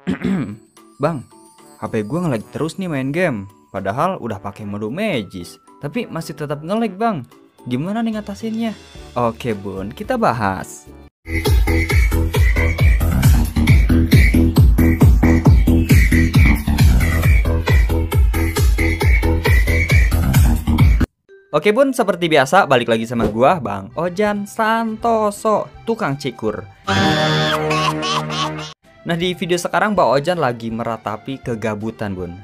Bang, HP gue nge-lag terus nih main game. Padahal udah pakai mode Magis, tapi masih tetap nge-lag bang. Gimana nih ngatasinnya? Oke bun, kita bahas. Oke bun, seperti biasa balik lagi sama gua Bang Ojan Santoso, tukang cikur. Nah di video sekarang Bang Ojan lagi meratapi kegabutan bun.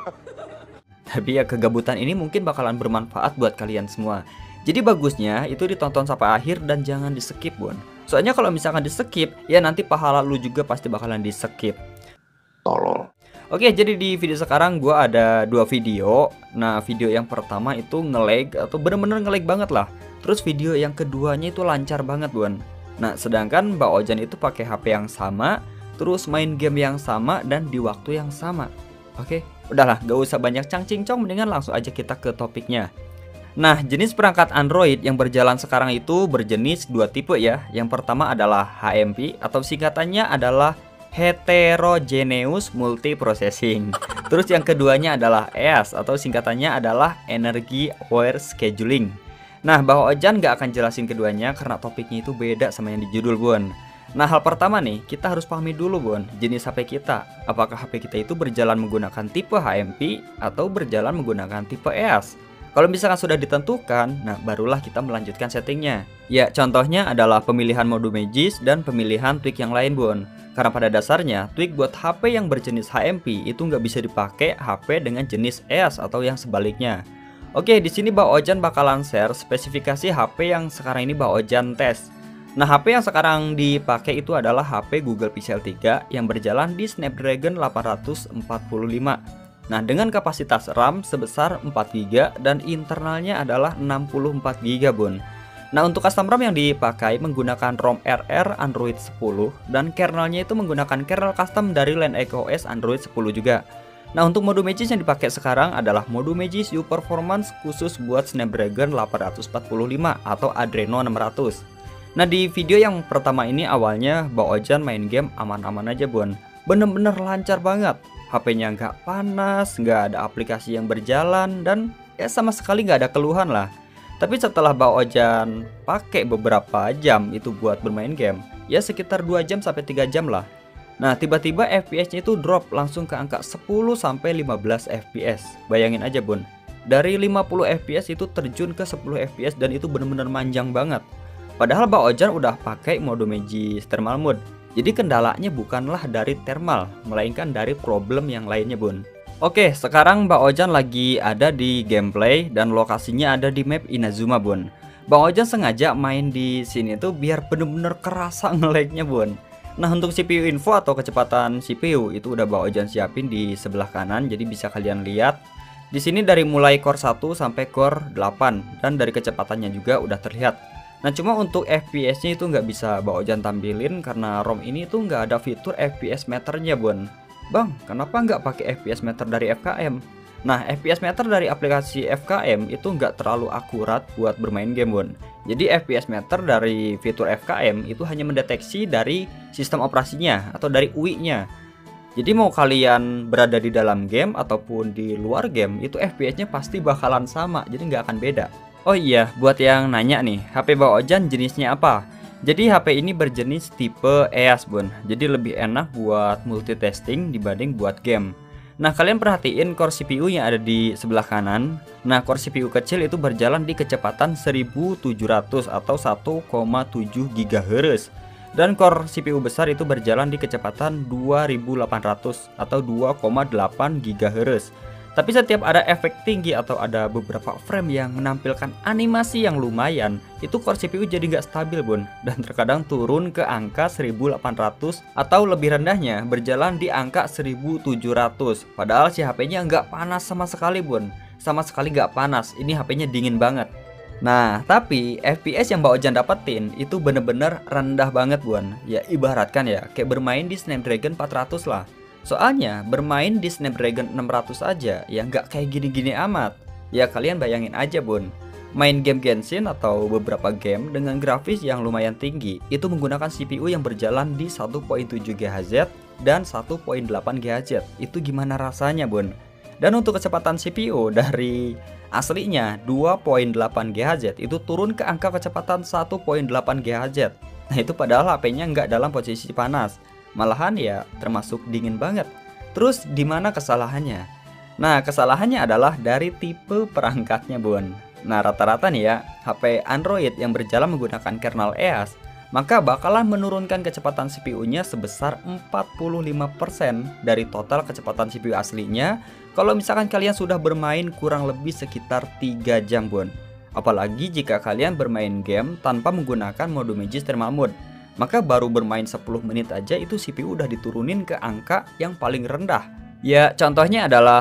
Tapi ya kegabutan ini mungkin bakalan bermanfaat buat kalian semua. Jadi bagusnya itu ditonton sampai akhir dan jangan di skip bun. Soalnya kalau misalkan di skip ya nanti pahala lu juga pasti bakalan di skip. Tolol. Oke, jadi di video sekarang gua ada dua video. Nah, video yang pertama itu nge-lag atau bener-bener nge-lag banget lah. Terus video yang keduanya itu lancar banget, Bun. Nah, sedangkan Mbak Ojan itu pakai HP yang sama, terus main game yang sama dan di waktu yang sama. Oke, udahlah, gak usah banyak cang-cincong, mendingan langsung aja kita ke topiknya. Nah, jenis perangkat Android yang berjalan sekarang itu berjenis dua tipe ya. Yang pertama adalah HMP atau singkatannya adalah Heterogeneous Multiprocessing. Terus yang keduanya adalah EAS atau singkatannya adalah Energy Aware Scheduling. Nah, Bang Ojan gak akan jelasin keduanya karena topiknya itu beda sama yang di judul bun. Nah, hal pertama nih, kita harus pahami dulu bun, jenis HP kita. Apakah HP kita itu berjalan menggunakan tipe HMP atau berjalan menggunakan tipe EAS? Kalau misalkan sudah ditentukan, nah barulah kita melanjutkan settingnya. Ya, contohnya adalah pemilihan mode Magis dan pemilihan tweak yang lain bun. Karena pada dasarnya, tweak buat HP yang berjenis HMP itu nggak bisa dipakai HP dengan jenis EAS atau yang sebaliknya. Oke, di sini Bang Ojan bakalan share spesifikasi HP yang sekarang ini Bang Ojan tes. Nah, HP yang sekarang dipakai itu adalah HP Google Pixel 3 yang berjalan di Snapdragon 845. Nah, dengan kapasitas RAM sebesar 4GB dan internalnya adalah 64GB bun. Nah, untuk custom RAM yang dipakai menggunakan ROM RR Android 10 dan kernelnya itu menggunakan kernel custom dari Lineage OS Android 10 juga. Nah, untuk mode Magis yang dipakai sekarang adalah mode Magis U Performance khusus buat Snapdragon 845 atau Adreno 600. Nah, di video yang pertama ini awalnya Bang Ojan main game aman-aman aja bun. Bener-bener lancar banget. HP-nya nggak panas, nggak ada aplikasi yang berjalan, dan ya sama sekali nggak ada keluhan lah. Tapi setelah Bang Ojan pakai beberapa jam itu buat bermain game, ya sekitar 2 jam sampai 3 jam lah. Nah, tiba-tiba FPS-nya itu drop langsung ke angka 10-15 FPS. Bayangin aja bun, dari 50 FPS itu terjun ke 10 FPS dan itu bener-bener manjang banget. Padahal Bang Ojan udah pakai mode Magis Thermal Mode. Jadi kendalanya bukanlah dari thermal, melainkan dari problem yang lainnya bun. Oke, sekarang Bang Ojan lagi ada di gameplay dan lokasinya ada di map Inazuma bun. Bang Ojan sengaja main di sini tuh biar bener-bener kerasa nge-lag-nya bun. Nah, untuk CPU info atau kecepatan CPU itu udah Bang Ojan siapin di sebelah kanan, jadi bisa kalian lihat. Di sini dari mulai core 1 sampai core 8 dan dari kecepatannya juga udah terlihat. Nah, cuma untuk FPS-nya itu nggak bisa Bang Ojan tampilin karena ROM ini tuh nggak ada fitur FPS meternya bun. Bang, kenapa nggak pakai FPS meter dari FKM? Nah, FPS meter dari aplikasi FKM itu nggak terlalu akurat buat bermain game bun. Jadi FPS meter dari fitur FKM itu hanya mendeteksi dari sistem operasinya atau dari UI-nya. Jadi mau kalian berada di dalam game ataupun di luar game itu FPS-nya pasti bakalan sama, jadi nggak akan beda. Oh iya, buat yang nanya nih, HP Bang Ojan jenisnya apa? Jadi HP ini berjenis tipe EAS bun. Jadi lebih enak buat multitasking dibanding buat game. Nah, kalian perhatiin core CPU yang ada di sebelah kanan. Nah, core CPU kecil itu berjalan di kecepatan 1700 atau 1,7 GHz. Dan core CPU besar itu berjalan di kecepatan 2800 atau 2,8 GHz. Tapi setiap ada efek tinggi atau ada beberapa frame yang menampilkan animasi yang lumayan, itu core CPU jadi nggak stabil bun, dan terkadang turun ke angka 1800 atau lebih rendahnya berjalan di angka 1700. Padahal si HP-nya nggak panas sama sekali bun, sama sekali nggak panas, ini HP-nya dingin banget. Nah, tapi FPS yang Bang Ojan dapetin itu bener-bener rendah banget bun. Ya ibaratkan ya, kayak bermain di Snapdragon 400 lah. Soalnya bermain di Snapdragon 600 aja ya nggak kayak gini-gini amat. Ya kalian bayangin aja bun, main game Genshin atau beberapa game dengan grafis yang lumayan tinggi itu menggunakan CPU yang berjalan di 1.7 GHz dan 1.8 GHz. Itu gimana rasanya, Bun? Dan untuk kecepatan CPU dari aslinya 2.8 GHz itu turun ke angka kecepatan 1.8 GHz. Nah, itu padahal HP-nya nggak dalam posisi panas, malahan ya termasuk dingin banget. Terus di mana kesalahannya? Nah, kesalahannya adalah dari tipe perangkatnya, Bun. Nah, rata-rata nih ya, HP Android yang berjalan menggunakan kernel EAS, maka bakalan menurunkan kecepatan CPU-nya sebesar 45% dari total kecepatan CPU aslinya kalau misalkan kalian sudah bermain kurang lebih sekitar 3 jam, Bun. Apalagi jika kalian bermain game tanpa menggunakan mode Magis Thermal Mode, maka baru bermain 10 menit aja itu CPU udah diturunin ke angka yang paling rendah. Ya, contohnya adalah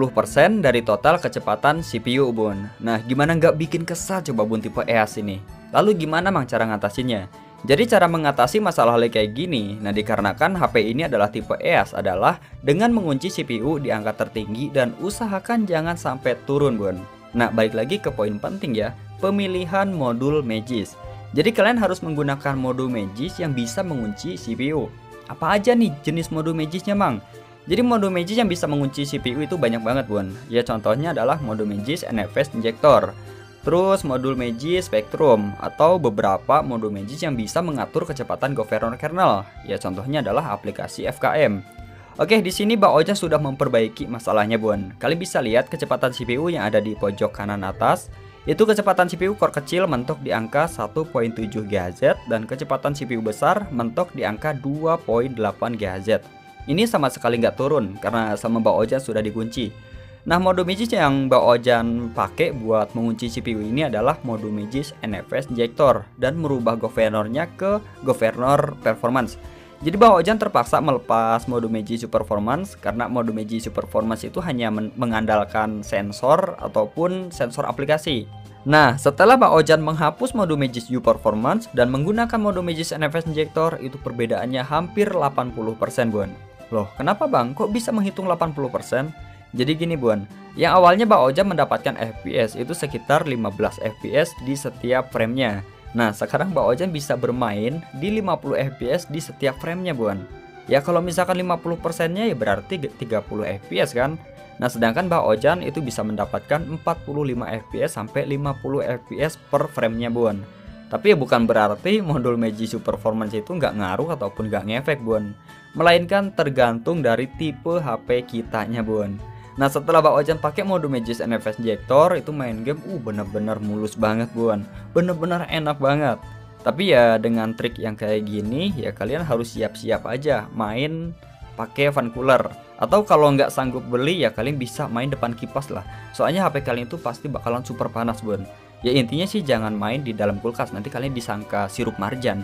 50% dari total kecepatan CPU, Bun. Nah, gimana nggak bikin kesal coba, Bun, tipe EAS ini? Lalu gimana Mang cara ngatasinnya? Jadi cara mengatasi masalah lag kayak gini, nah dikarenakan HP ini adalah tipe EAS adalah dengan mengunci CPU di angka tertinggi dan usahakan jangan sampai turun, Bun. Nah, balik lagi ke poin penting ya, pemilihan modul Magis. Jadi kalian harus menggunakan modul Magis yang bisa mengunci CPU. Apa aja nih jenis modul Magisnya, Mang? Jadi mode Magis yang bisa mengunci CPU itu banyak banget, Bun. Ya contohnya adalah mode Magis NFS Injector, terus modul Magis Spectrum, atau beberapa mode Magis yang bisa mengatur kecepatan governor kernel. Ya contohnya adalah aplikasi FKM. Oke, di sini Bang Ojan sudah memperbaiki masalahnya, Bun. Kalian bisa lihat kecepatan CPU yang ada di pojok kanan atas. Itu kecepatan CPU core kecil mentok di angka 1.7 GHz dan kecepatan CPU besar mentok di angka 2.8 GHz. Ini sama sekali nggak turun karena sama Bang Ojan sudah dikunci. Nah, mode Magis yang Bang Ojan pakai buat mengunci CPU ini adalah mode Magis NFS Injector dan merubah governornya ke governor performance. Jadi Bang Ojan terpaksa melepas mode Magis Super Performance karena mode Magis Super Performance itu hanya mengandalkan sensor ataupun sensor aplikasi. Nah, setelah Bang Ojan menghapus mode Magis U Performance dan menggunakan mode Magis NFS Injector, itu perbedaannya hampir 80%, Bun. Loh, kenapa Bang? Kok bisa menghitung 80%? Jadi gini, Bun. Yang awalnya Bang Ojan mendapatkan FPS itu sekitar 15 FPS di setiap framenya. Nah, sekarang Bang Ojan bisa bermain di 50 FPS di setiap framenya, Bun. Ya kalau misalkan 50%-nya ya berarti 30 FPS kan? Nah, sedangkan Bang Ojan itu bisa mendapatkan 45 FPS sampai 50 FPS per framenya, Bun. Tapi ya bukan berarti modul Magis Super Performance itu nggak ngaruh ataupun nggak ngefek, Bun. Melainkan tergantung dari tipe HP kitanya, Bun. Nah, setelah Bang Ojan pakai mode Magis NFS Injector itu main game bener-bener mulus banget, Bun. Bener-bener enak banget. Tapi ya dengan trik yang kayak gini ya kalian harus siap-siap aja main pakai fan cooler. Atau kalau nggak sanggup beli ya kalian bisa main depan kipas lah. Soalnya HP kalian itu pasti bakalan super panas, Bun. Ya intinya sih jangan main di dalam kulkas, nanti kalian disangka sirup marjan.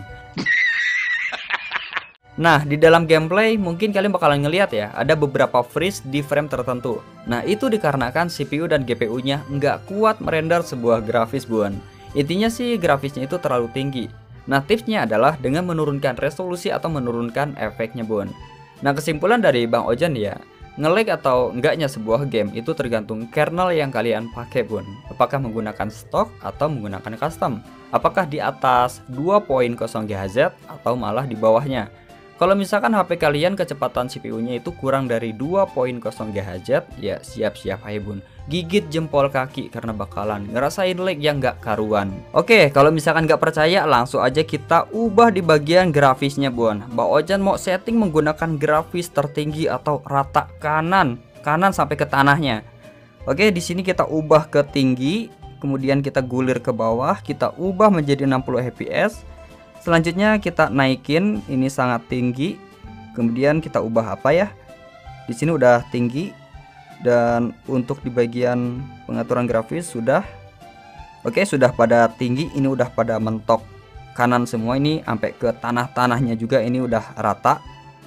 Nah, di dalam gameplay mungkin kalian bakalan ngeliat ya, ada beberapa freeze di frame tertentu. Nah, itu dikarenakan CPU dan GPU-nya nggak kuat merender sebuah grafis, Bun. Intinya sih grafisnya itu terlalu tinggi. Nah, tipsnya adalah dengan menurunkan resolusi atau menurunkan efeknya, Bun. Nah, kesimpulan dari Bang Ojan ya, nge-lag atau enggaknya sebuah game itu tergantung kernel yang kalian pakai, Bun. Apakah menggunakan stok atau menggunakan custom? Apakah di atas 2.0 GHz atau malah di bawahnya? Kalau misalkan HP kalian kecepatan CPU-nya itu kurang dari 2.0 GHz, ya siap-siap aja, Bun. Gigit jempol kaki karena bakalan ngerasain lag yang gak karuan. Oke, kalau misalkan gak percaya langsung aja kita ubah di bagian grafisnya, Bun. Bang Ojan mau setting menggunakan grafis tertinggi atau rata kanan sampai ke tanahnya. Oke, di sini kita ubah ke tinggi, kemudian kita gulir ke bawah, kita ubah menjadi 60 fps. Selanjutnya kita naikin, ini sangat tinggi. Kemudian kita ubah apa ya? Di sini udah tinggi. Dan untuk di bagian pengaturan grafis sudah. Oke, sudah pada tinggi, ini udah pada mentok kanan semua, ini sampai ke tanah-tanahnya juga ini udah rata.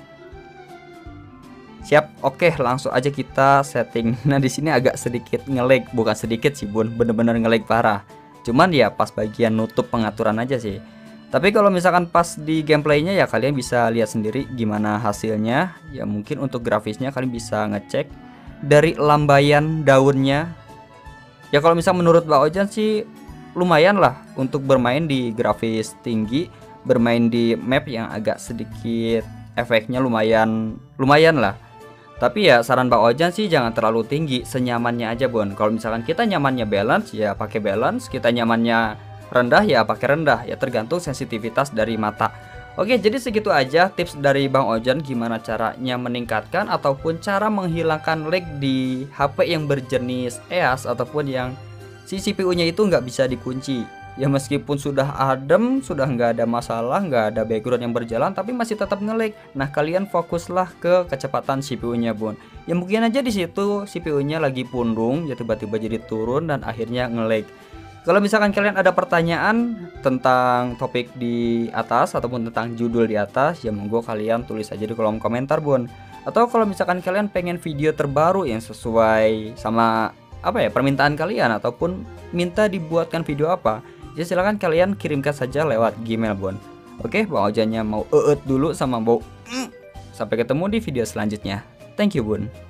Siap. Oke, langsung aja kita setting. Nah, di sini agak sedikit nge-lag, bukan sedikit sih, Bun, bener-bener nge-lag parah. Cuman ya pas bagian nutup pengaturan aja sih. Tapi kalau misalkan pas di gameplaynya ya kalian bisa lihat sendiri gimana hasilnya. Ya mungkin untuk grafisnya kalian bisa ngecek dari lambaian daunnya. Ya kalau misal menurut Bang Ojan sih lumayan lah untuk bermain di grafis tinggi, bermain di map yang agak sedikit efeknya lumayan lah. Tapi ya saran Bang Ojan sih jangan terlalu tinggi, senyamannya aja Bun. Kalau misalkan kita nyamannya balance ya pakai balance, kita nyamannya rendah ya pakai rendah, ya tergantung sensitivitas dari mata. Oke, jadi segitu aja tips dari Bang Ojan gimana caranya meningkatkan ataupun cara menghilangkan lag di HP yang berjenis EAS ataupun yang si CPU-nya itu nggak bisa dikunci. Ya meskipun sudah adem, sudah nggak ada masalah, nggak ada background yang berjalan, tapi masih tetap nge-lag. Nah kalian fokuslah ke kecepatan CPU-nya Bun. Ya mungkin aja di situ CPU-nya lagi pundung, ya tiba-tiba jadi turun dan akhirnya nge-lag. Kalau misalkan kalian ada pertanyaan tentang topik di atas ataupun tentang judul di atas, ya monggo kalian tulis aja di kolom komentar Bun. Atau kalau misalkan kalian pengen video terbaru yang sesuai sama apa ya permintaan kalian ataupun minta dibuatkan video apa, ya silahkan kalian kirimkan saja lewat Gmail Bun. Oke, Bang Ojannya mau dulu sama bau. Sampai ketemu di video selanjutnya. Thank you Bun.